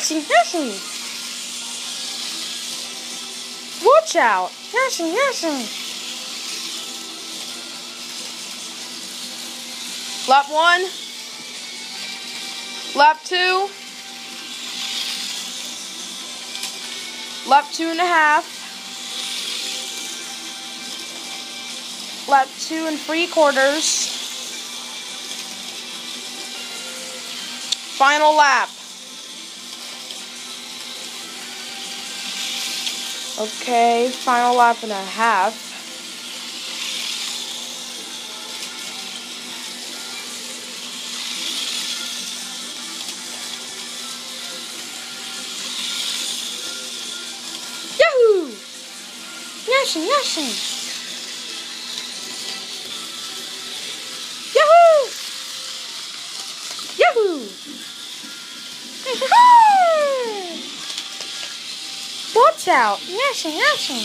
Yoshi! Watch out! Yoshi! Lap 1. Lap 2. Lap 2.5. Lap 2 3/4. Final lap. Okay, final lap and a half. Yahoo! Yoshi! Yahoo! Yahoo! Watch out! Yoshi!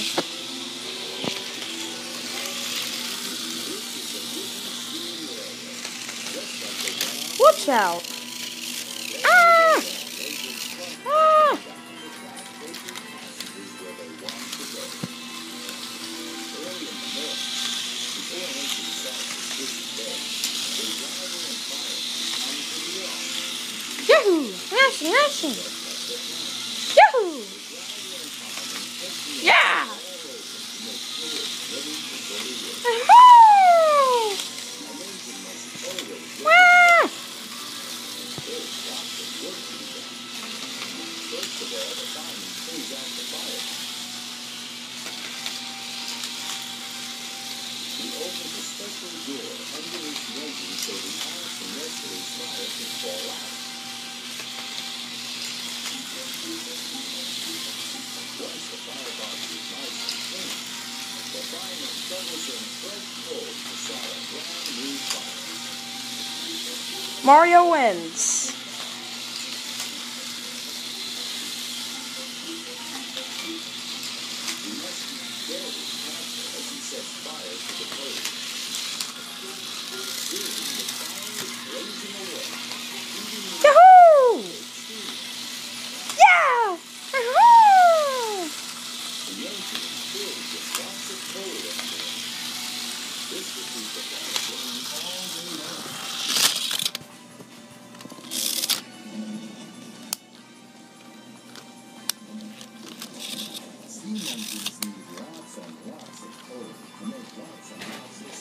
Watch out! Ah! Ah! Yahoo! Yoshi! Yahoo! Yeah! Ah! Mario wins. Yahoo! Yeah! Yahoo! Steam engines need lots and lots of coal to make lots and lots of